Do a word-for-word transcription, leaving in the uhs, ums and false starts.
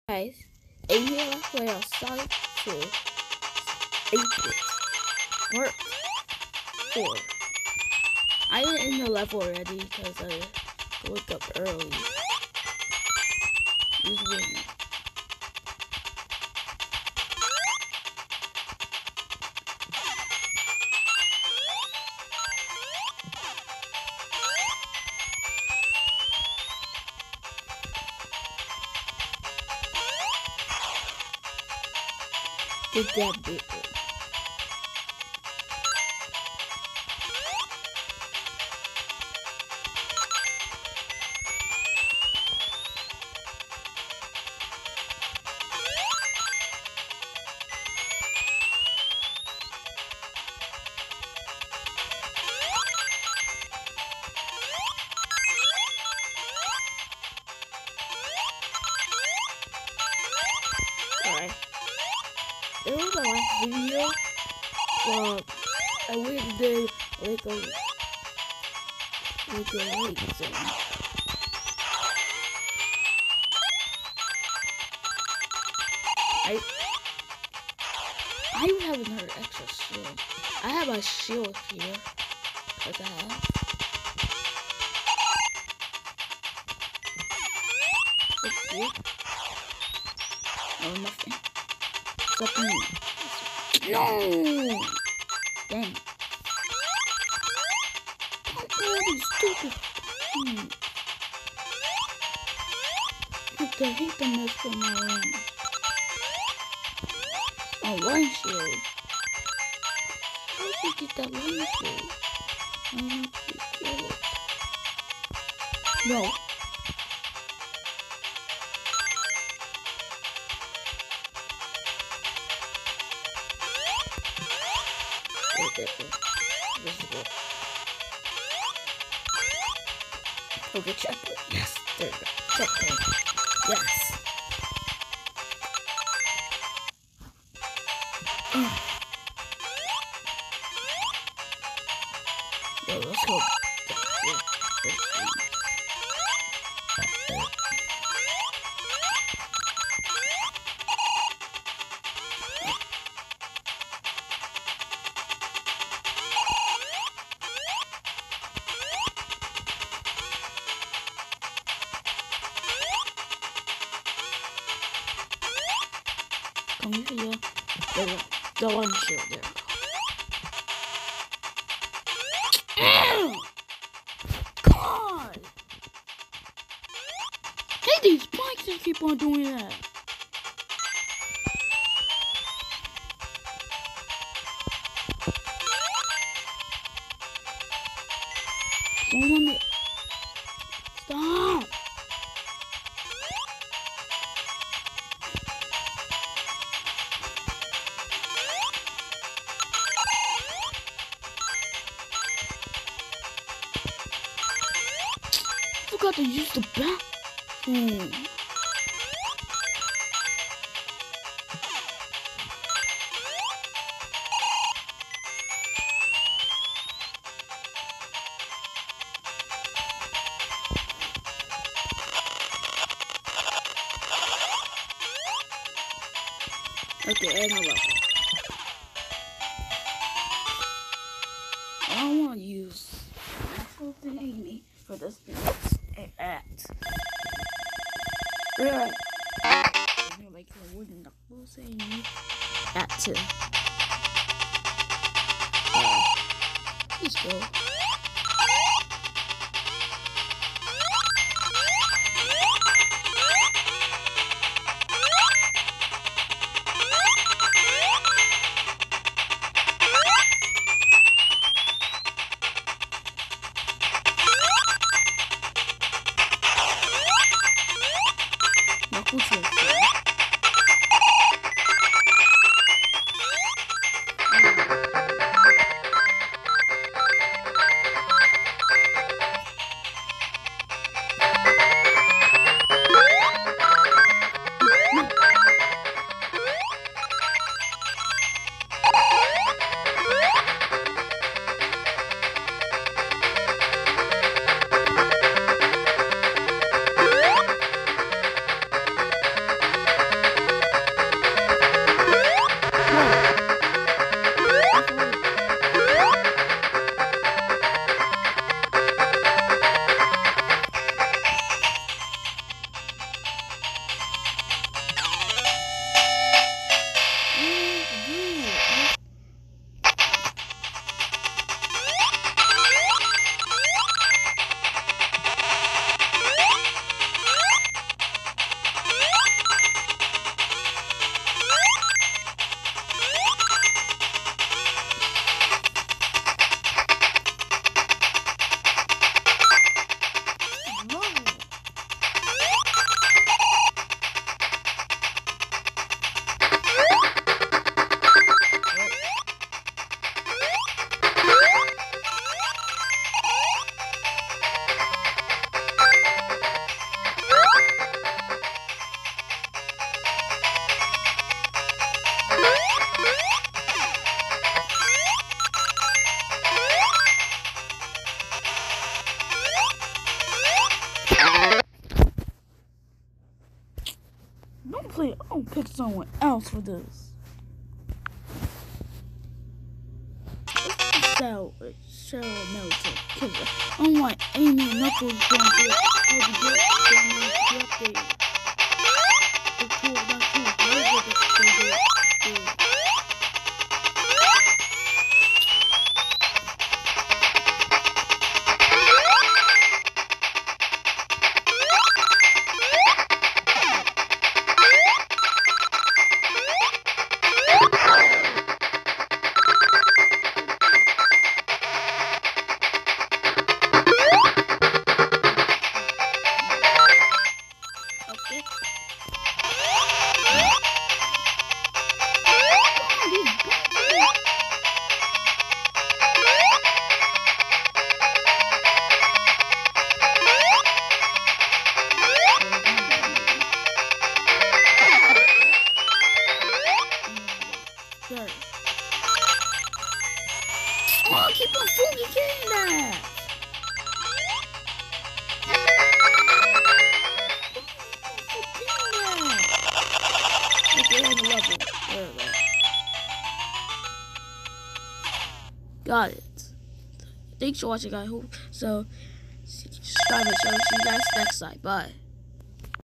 Guys, and here I play on Sonic two eight-bit part four. I went in the level already because I woke up early. Use win. Did that bit. Alright. It was the last video. Well, I went there like a like a late zone. I I haven't heard extra shield. I have a shield here. What the hell? What's here? Oh, nothing. Something. No! Dang. Oh, these stupid. Hmm. I hate the mess for my own. Oh, one shield. How did you get that one shield? I don't know if you get it. No. This is good. Okay, checkpoint. Yes, there we go. Checkpoint. Yes. Oh. Yo, let's go. Come here. There we go. The one shield there. Ew! God! Hey, these spikes just keep on doing that. Someone... Stop! I forgot to use the bathroom. Okay, and hello. I don't want to use actual thingy for this next act. Right. Like a wooden knuckle saying that too. Uh, let's go. Knuckle twist. Don't play. Don't pick someone else for this. Shell, Shell Melton. Cause unlike Amy and Knuckles going to how to get them up there. They're cool, not cool. Why would they do it? Oh, keep on fucking getting that! Got it. Thanks for watching, I hope so. Subscribe and show. See you guys next time. Bye.